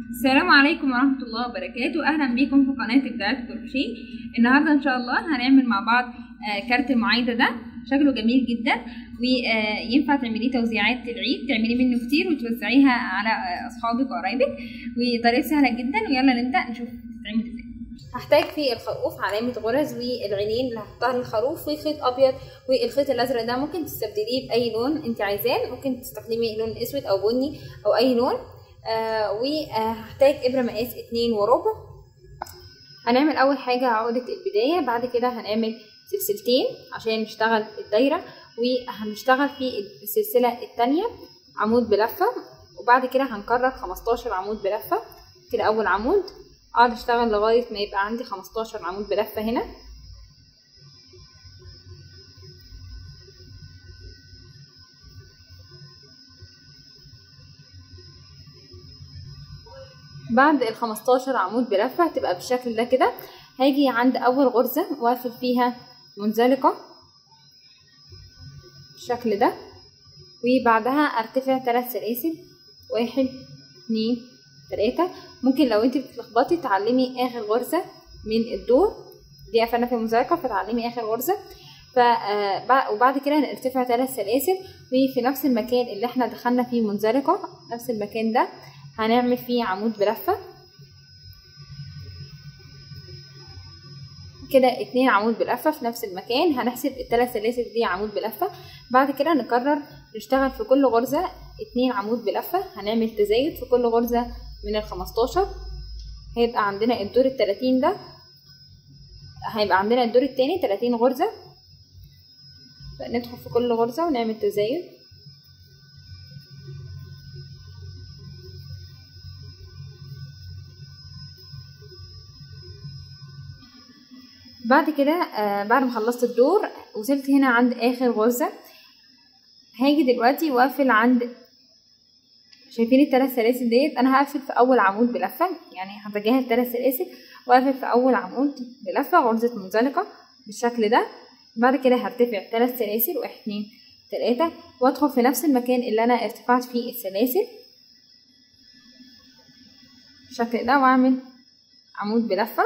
السلام عليكم ورحمة الله وبركاته. أهلا بيكم في قناة إبداعات كروشيه. النهاردة إن شاء الله هنعمل مع بعض كارت المعايدة ده. شكله جميل جدا وينفع تعمليه توزيعات العيد، تعملي منه كتير وتوزعيها على أصحابك وقرايبك، وطريقة سهلة جدا. ويلا نبدأ نشوف تتعمل ازاي. هحتاج في الخروف علامة غرز والعينين اللي هحطها للخروف وخيط أبيض، والخيط الأزرق ده ممكن تستبدليه بأي لون انت عايزاه، ممكن تستخدمي لون أسود أو بني أو أي لون. وهحتاج ابره مقاس 2.25. هنعمل اول حاجه عقده البدايه، بعد كده هنعمل سلسلتين عشان نشتغل الدايره، وهنشتغل في السلسله الثانيه عمود بلفه، وبعد كده هنكرر 15 عمود بلفه. كده اول عمود اقعد اشتغل لغايه ما يبقى عندي 15 عمود بلفه هنا. بعد ال15 عمود بلفه هتبقى بالشكل ده. كده هاجي عند اول غرزه واقفل فيها منزلقه بالشكل ده، وبعدها ارتفع 3 سلاسل، 1 2 3. ممكن لو انت بتلخبطي تعلمي اخر غرزه من الدور دي، قفلنا في المنزلقه فتعلمي اخر غرزه. وبعد كده هنرتفع 3 سلاسل، وفي نفس المكان اللي احنا دخلنا فيه منزلقه، نفس المكان ده هنعمل فيه عمود بلفه. كده 2 عمود بلفه في نفس المكان، هنحسب ال3 سلاسل دي عمود بلفه. بعد كده نكرر نشتغل في كل غرزه 2 عمود بلفه، هنعمل تزايد في كل غرزه من ال15. هيبقى عندنا الدور ال30 ده، هيبقى عندنا الدور التاني 30 غرزه. ندخل في كل غرزه ونعمل تزايد. بعد كده بعد ما خلصت الدور وصلت هنا عند اخر غرزه، هاجي دلوقتي واقفل عند، شايفين ال3 سلاسل ديت؟ انا هقفل في اول عمود بلفه، يعني هتجاهل 3 سلاسل واقفل في اول عمود بلفه غرزه منزلقه بالشكل ده. بعد كده هرتفع 3 سلاسل، 1 2 3، وادخل في نفس المكان اللي انا ارتفعت فيه السلاسل بالشكل ده، واعمل عمود بلفه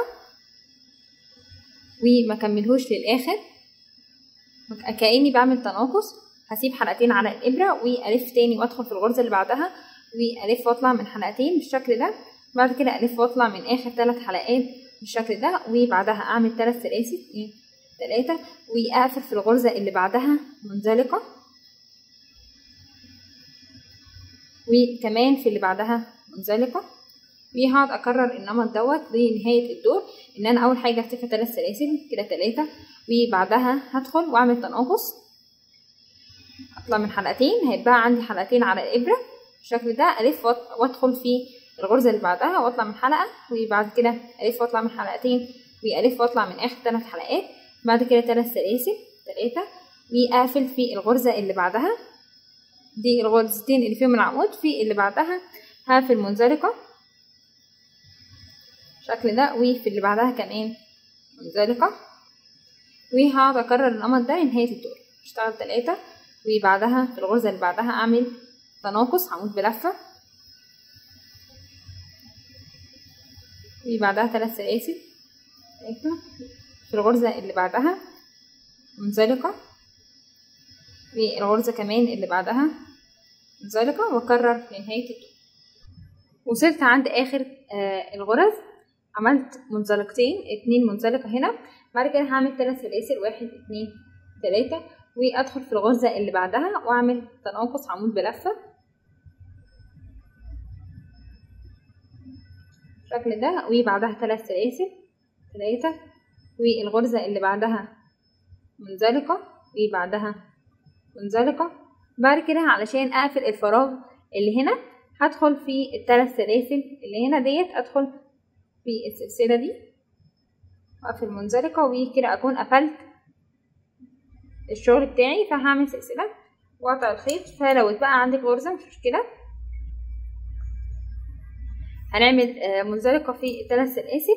وما كملهوش للاخر كأني بعمل تناقص. هسيب حلقتين على الابره والف تاني وادخل في الغرزه اللي بعدها والف واطلع من حلقتين بالشكل ده. بعد كده الف واطلع من اخر 3 حلقات بالشكل ده، وبعدها اعمل 3 سلاسل 2 3، واقفل في الغرزه اللي بعدها منزلقه، وكمان في اللي بعدها منزلقه. وهقعد اكرر النمط دوت لنهايه الدور، ان انا اول حاجه ارتفع 3 سلاسل كده 3، وبعدها هدخل واعمل تناقص، اطلع من حلقتين، هيتبقى عندي حلقتين على الابره بالشكل ده. الف وادخل في الغرزه اللي بعدها واطلع من حلقه، وبعد كده الف واطلع من حلقتين، والف واطلع من اخر 3 حلقات. بعد كده 3 سلاسل 3، واقفل في الغرزه اللي بعدها. دي الغرزتين اللي فيهم العمود، في اللي بعدها هقفل منزلقه بالشكل ده، وفي اللي بعدها كمان منزلقه. وهقعد اكرر النمط ده لنهايه الدور. اشتغل 3، وبعدها في الغرزه اللي بعدها اعمل تناقص عمود بلفه، وبعدها 3 سلاسل 3، في الغرزه اللي بعدها منزلقه، والغرزه كمان اللي بعدها منزلقه، واكرر لنهايه الدور. وصلت عند اخر الغرز، عملت منزلقتين 2 منزلقه هنا. بعد كده هعمل 3 سلاسل 1 2 3، وادخل في الغرزه اللي بعدها واعمل تناقص عمود بلفه بالشكل ده، وبعدها 3 سلاسل 3، والغرزه اللي بعدها منزلقه، وبعدها منزلقه. بعد كده علشان اقفل الفراغ اللي هنا هدخل في ال3 سلاسل اللي هنا ديت، ادخل في السلسله دي واقفل منزلقه، وكده اكون قفلت الشغل بتاعي. فهعمل سلسله واقطع الخيط، فلو اتبقى عندك غرزه مش مشكله. هنعمل منزلقه في 3 سلاسل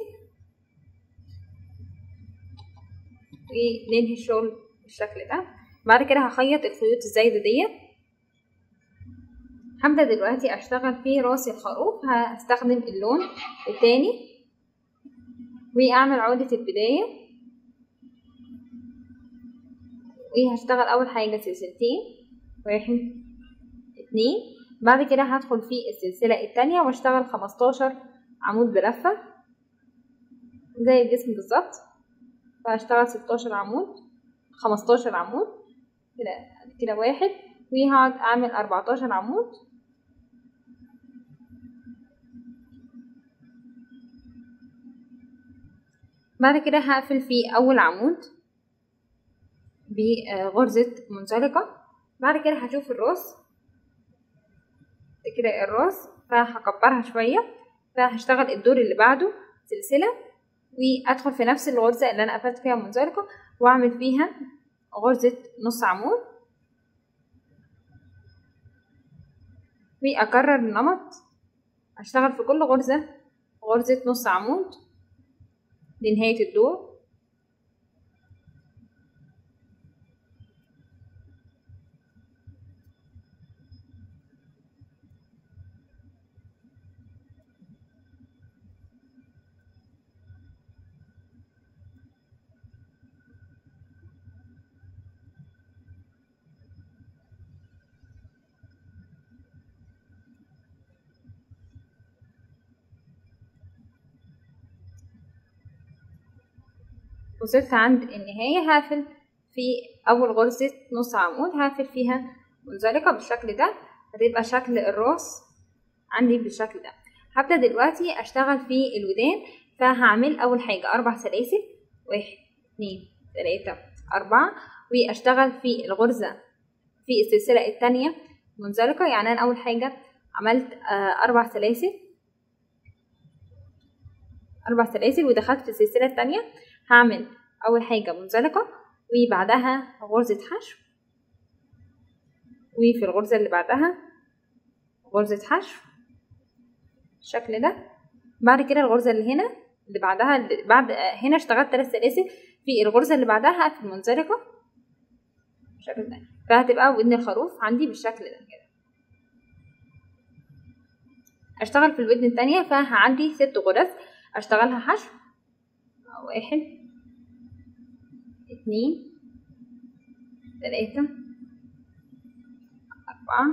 وننهي الشغل بالشكل ده. بعد كده هخيط الخيوط الزايده ديت، هبدأ دلوقتي اشتغل في راس الخروف. هستخدم اللون التاني واعمل عقدة البداية، وهشتغل اول حاجة سلسلتين، 1 2. بعد كده هدخل في السلسلة التانية واشتغل 15 عمود بلفة زي الجسم بالظبط. فهشتغل 16 عمود، 15 عمود كده 1، وهقعد اعمل 14 عمود. بعد كده هقفل في اول عمود بغرزة منزلقة. بعد كده هشوف الراس كده الراس، فهكبرها شوية، فهشتغل الدور اللي بعده سلسلة وادخل في نفس الغرزة اللي انا قفلت فيها منزلقة واعمل فيها غرزة نص عمود، واكرر النمط. اشتغل في كل غرزة غرزة نص عمود لنهاية الدور. وصلت عند النهاية، هقفل في أول غرزة نص عمود، هقفل فيها منزلقة بالشكل ده. هتبقى شكل الراس عندي بالشكل ده. هبدأ دلوقتي أشتغل في الودان. فهعمل أول حاجة 4 سلاسل، 1 2 3 4، وأشتغل في الغرزة في السلسلة التانية منزلقة. يعني أنا أول حاجة عملت 4 سلاسل، 4 سلاسل، ودخلت في السلسلة التانية. هعمل اول حاجة منزلقة وبعدها غرزة حشو، وفي الغرزة اللي بعدها غرزة حشو بالشكل ده. بعد كده الغرزة اللي هنا اللي بعدها بعد هنا اشتغلت 3 سلاسل، في الغرزة اللي بعدها هقفل منزلقة بالشكل ده. فهتبقى ودن الخروف عندي بالشكل ده كده. اشتغل في الودن التانية، فعندي 6 غرز اشتغلها حشو، 1 2 3 4.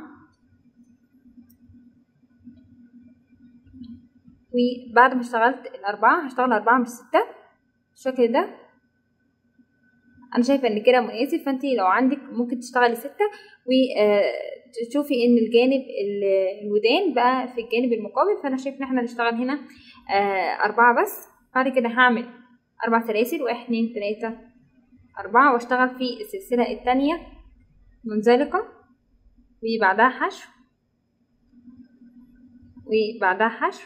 وبعد ما اشتغلت الأربعة هشتغل 4 مش 6 بالشكل ده. انا شايفه ان كده مناسب، فانتي لو عندك ممكن تشتغلي 6 وتشوفي ان الجانب الودان بقى في الجانب المقابل. فانا شايف ان احنا نشتغل هنا 4 بس. بعد كده هعمل 4 سلاسل، 1 2 3 4، واشتغل في السلسلة التانية منزلقة وبعدها حشو وبعدها حشو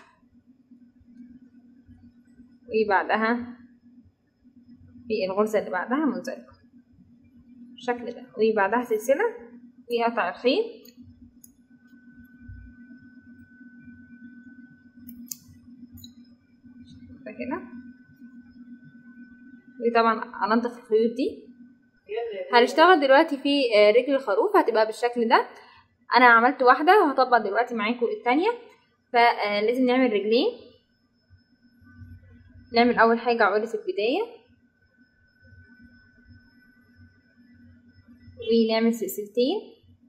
وبعدها في الغرزة اللي بعدها منزلقة بالشكل ده، وبعدها سلسلة وقطع الخيط. كده. وطبعا انضف الخيوط دي. هنشتغل دلوقتي في رجل الخروف، هتبقى بالشكل ده. انا عملت واحدة وهطبق دلوقتي معاكم التانية. فلازم نعمل رجلين. نعمل اول حاجة عقدة البداية، ونعمل سلسلتين،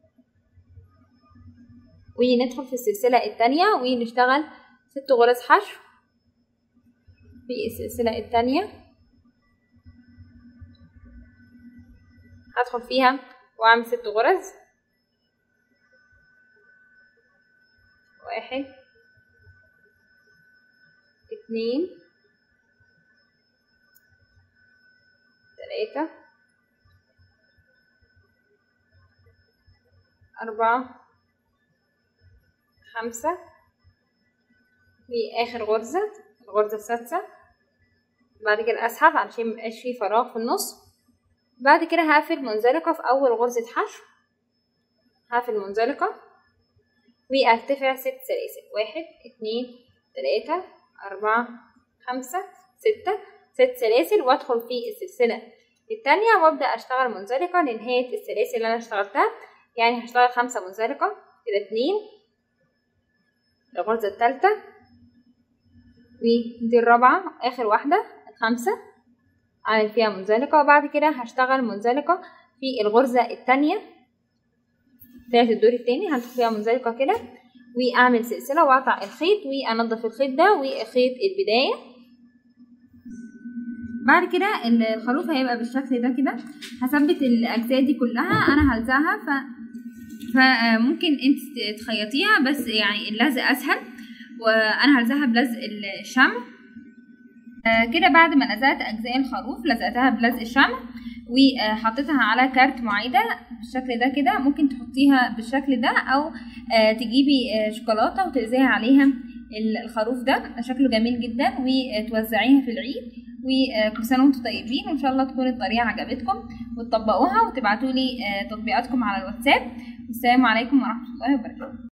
وندخل في السلسلة التانية ونشتغل 6 غرز حشو في السلسلة التانية. هدخل فيها واعمل 6 غرز، 1 2 3 4 5، واخر غرزة الغرزة السادسة. بعد كده اسحب علشان ميبقاش فيه فراغ في النص. بعد كده هقفل منزلقة في اول غرزة حشو، هقفل منزلقة وارتفع 6 سلاسل، 1 2 3 4 5 6 سلاسل، وادخل في السلسلة التانية وابدأ اشتغل منزلقة لنهاية السلاسل اللي انا اشتغلتها. يعني هشتغل 5 منزلقة كده، 2 الغرزة الثالثة، ودي الرابعة اخر واحدة الخامسة اعمل فيها منزلقة. وبعد كده هشتغل منزلقة في الغرزة الثانية بتاعت الدور التاني، هدخل فيها منزلقة كده واعمل سلسلة واقطع الخيط وانضف الخيط ده وخيط البداية. بعد كده الخروف هيبقى بالشكل ده كده. هثبت الاجزاء دي كلها، انا هلزقها فممكن انت تخيطيها، بس يعني اللزق اسهل، وانا هلزقها بلزق الشمع كده. بعد ما لزقت اجزاء الخروف لزقتها بلزق الشمع وحطيتها على كارت معايدة بالشكل ده كده. ممكن تحطيها بالشكل ده او تجيبي شوكولاتة وتلزقي عليها الخروف ده، شكله جميل جدا، وتوزعيها في العيد. وكل سنه وانتم طيبين، وان شاء الله تكون الطريقه عجبتكم وتطبقوها وتبعتوا لي تطبيقاتكم على الواتساب. والسلام عليكم ورحمه الله وبركاته.